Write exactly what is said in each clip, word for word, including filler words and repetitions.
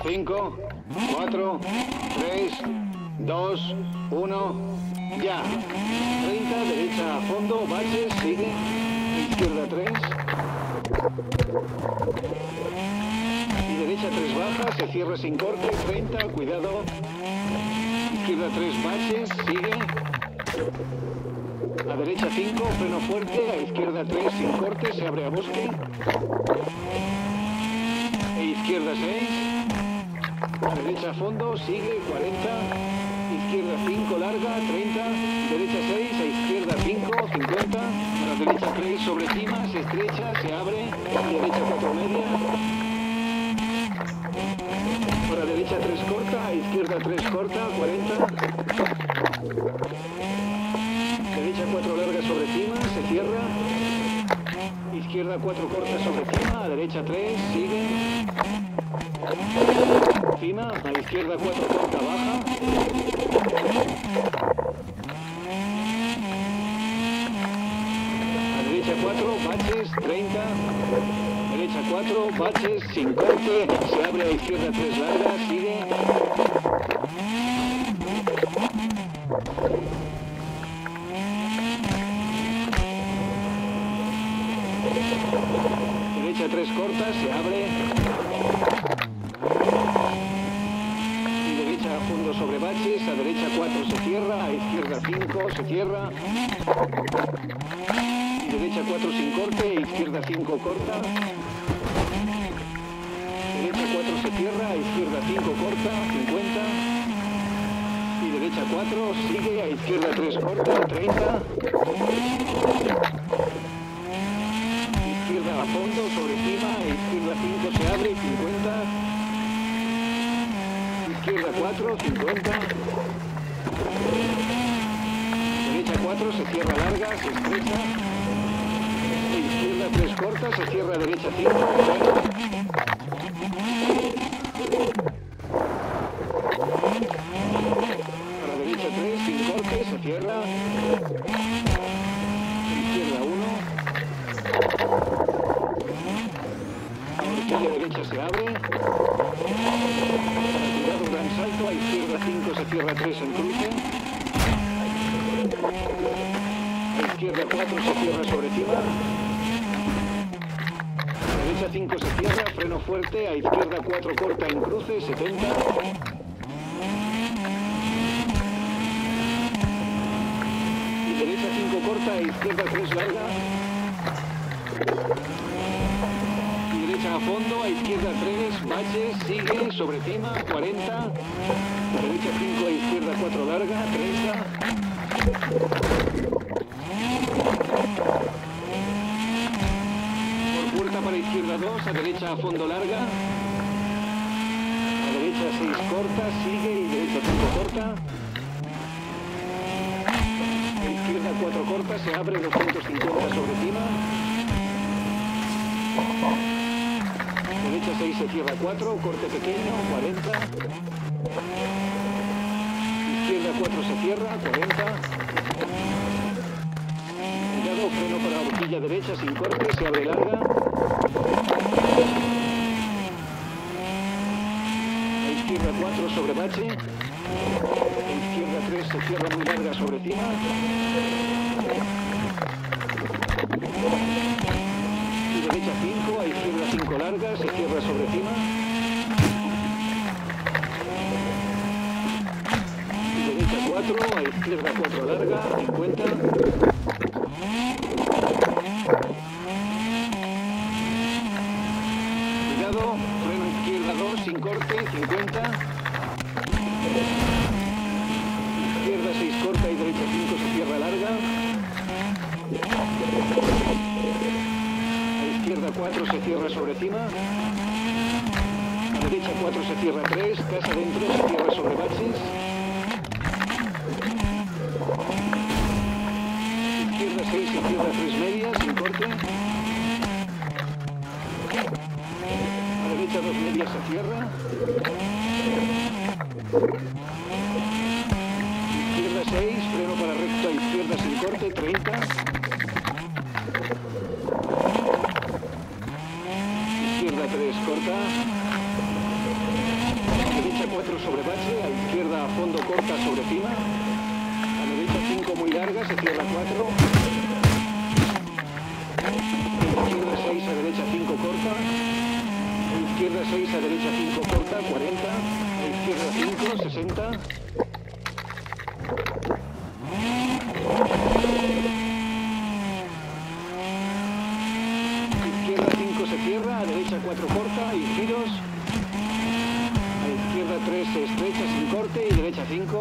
cinco, cuatro, tres, dos, uno, ya. treinta, derecha a fondo, baches, sigue. Izquierda tres. Y derecha tres bajas, se cierra sin corte, treinta, cuidado. Izquierda tres baches, sigue. A derecha cinco, freno fuerte, a izquierda tres sin corte, se abre a bosque. E izquierda seis. A derecha a fondo, sigue, cuarenta. Izquierda cinco, larga, treinta. Derecha seis, a izquierda cinco, cincuenta. A la derecha tres, sobre cima, se estrecha, se abre. Derecha cuatro media. Por la derecha tres corta, a izquierda tres corta, cuarenta. Derecha cuatro larga sobre cima, se cierra. Izquierda cuatro corta sobre cima, a derecha tres, sigue. Cima, a izquierda cuatro corta, baja. A derecha cuatro, baches, treinta. Derecha cuatro, baches, sin corte, se abre a izquierda tres larga, sigue. Derecha tres cortas, se abre. Y derecha a fondo sobre baches, a derecha cuatro se cierra, a izquierda cinco se cierra. Y derecha cuatro sin corte, izquierda cinco corta. Derecha cuatro se cierra, a izquierda cinco corta, cincuenta. Y derecha cuatro sigue, a izquierda tres corta, treinta. Izquierda a fondo, sobre cima, a izquierda cinco se abre, cincuenta. Izquierda cuatro, cincuenta. Derecha cuatro se cierra larga, se estrecha. Izquierda tres corta, se cierra derecha cinco. A la derecha tres, sin corte, se cierra. Izquierda uno. Horquilla derecha se abre. Cuidado, gran salto, a izquierda cinco se cierra tres en cruce. A izquierda cuatro se cierra sobre cima. A derecha cinco se cierra, freno fuerte, a izquierda cuatro corta en cruce, setenta. Y derecha cinco corta, a izquierda tres larga. Derecha a fondo, a izquierda tres, baches, sigue, sobre cima, cuarenta. Derecha cinco, a izquierda cuatro larga, treinta. Por puerta para izquierda dos, a derecha a fondo larga. A derecha seis corta, sigue y derecha cinco corta. A izquierda cuatro corta, se abre doscientos cincuenta sobre cima. Derecha seis se cierra cuatro, corte pequeño, cuarenta. Izquierda cuatro se cierra, cuarenta. Cuidado, freno para horquilla derecha sin corte, se abre larga. A izquierda cuatro sobre bache. A izquierda tres se cierra muy larga sobre cima. Derecha cinco, a izquierda cinco larga, se cierra sobre cima. Y derecha cuatro, a izquierda cuatro larga, cincuenta. Cuidado, freno izquierda dos, sin corte, cincuenta. Izquierda seis corta y derecha cinco se cierra larga. Izquierda cuatro se cierra sobre cima. A derecha cuatro se cierra tres, casa dentro se cierra sobre baches. Izquierda seis se cierra tres medias, sin corte. A derecha dos medias se cierra. Izquierda seis, freno para recto a izquierda sin corte, treinta. Izquierda tres corta. sobre bache, a izquierda a fondo corta sobre cima. A derecha cinco muy larga, se cierra cuatro. A izquierda seis, a derecha cinco corta. A izquierda seis, a derecha cinco corta, cuarenta. A izquierda cinco, sesenta. Izquierda cinco se cierra, a derecha cuatro corta y giros. A izquierda tres se estrecha sin corte y derecha cinco.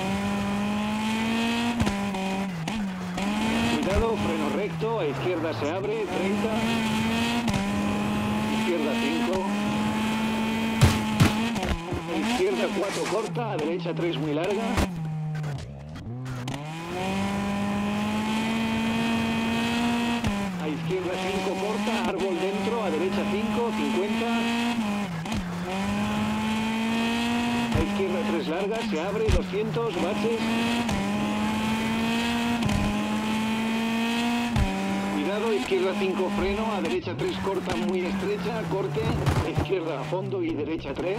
Cuidado, freno recto, a izquierda se abre, treinta. Izquierda cinco. A izquierda cuatro corta, a derecha tres muy larga. A izquierda cinco corta, árbol dentro, a derecha cinco, cincuenta. A izquierda tres larga, se abre, doscientos, baches. Cuidado, izquierda cinco freno, a derecha tres corta muy estrecha, corte. A izquierda a fondo y derecha tres.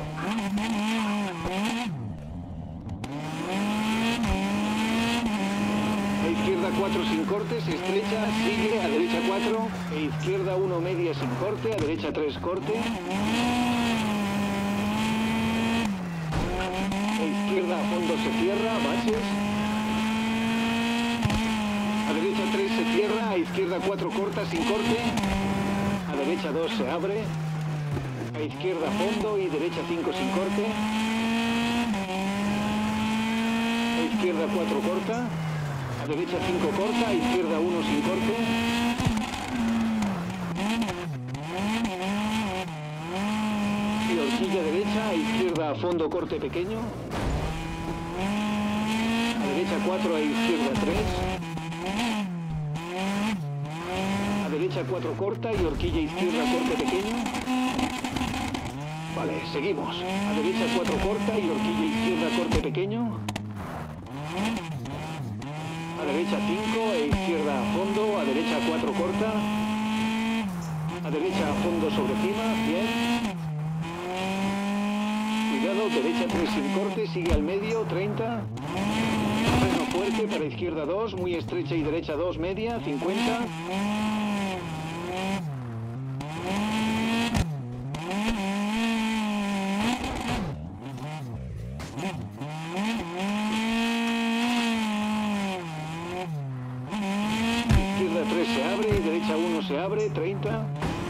A izquierda cuatro sin corte, se estrecha, sigue, a derecha cuatro. A izquierda uno media sin corte, a derecha tres corte. A izquierda a fondo se cierra, baches. A derecha tres se cierra, a izquierda cuatro corta sin corte. A derecha dos se abre. A izquierda a fondo y derecha cinco sin corte. A izquierda cuatro corta. A derecha cinco corta, a izquierda uno sin corte. Y horquilla derecha, a izquierda a fondo corte pequeño. A derecha cuatro, a izquierda tres. A derecha cuatro corta y horquilla izquierda corte pequeño. Vale, seguimos. A derecha cuatro corta y horquilla izquierda corte pequeño. A derecha cinco, e izquierda a fondo, a derecha cuatro corta. A derecha a fondo sobre cima, bien. Cuidado, derecha tres sin corte, sigue al medio, treinta. Freno fuerte para izquierda dos, muy estrecha y derecha dos media, cincuenta. Izquierda tres se abre, derecha uno se abre, treinta.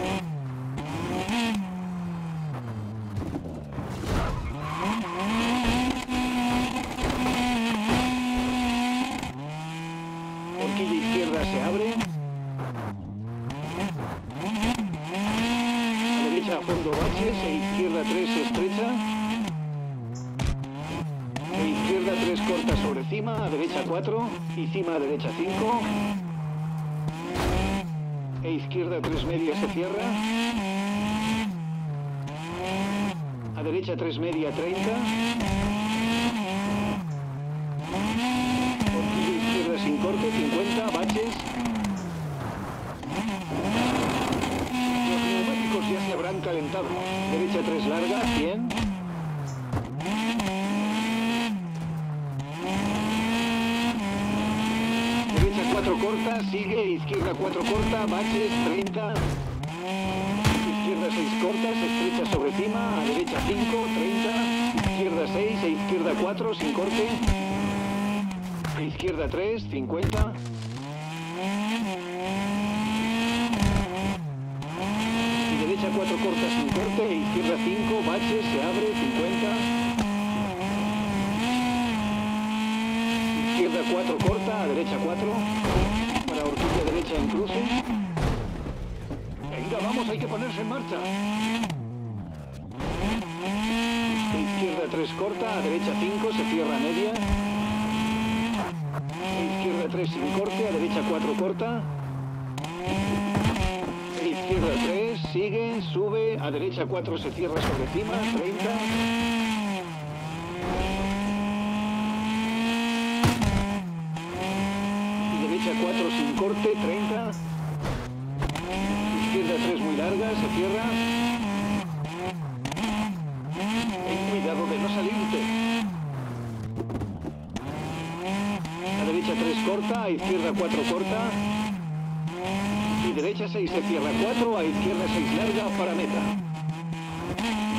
Horquilla izquierda se abre. A derecha a fondo baches, e izquierda tres se estrecha. E izquierda tres corta sobre cima, a derecha cuatro. Y cima a derecha cinco. E izquierda tres media se cierra. A derecha tres media, treinta. Horquilla izquierda sin corte, cincuenta, baches. Los neumáticos ya se habrán calentado. Derecha tres larga, cien. Derecha cuatro corta, sigue, izquierda cuatro corta, baches, treinta. Izquierda seis corta, se estrecha sobre cima, a derecha cinco, treinta. Izquierda seis, e izquierda cuatro, sin corte. E izquierda tres, cincuenta. Y derecha cuatro corta, sin corte, e izquierda cinco, baches, se abre, cincuenta. Izquierda cuatro corta, a derecha cuatro. Para horquilla derecha en cruce. Venga, vamos, hay que ponerse en marcha. Izquierda tres corta, a derecha cinco, se cierra media. Izquierda tres sin corte, a derecha cuatro corta. Izquierda tres, sigue, sube, a derecha cuatro se cierra sobre cima, treinta. Y derecha cuatro sin corte, treinta. Izquierda tres muy larga, se cierra. Ten cuidado de no salir izquierda cuatro corta. Y derecha seis se cierra cuatro, a izquierda seis larga para meta.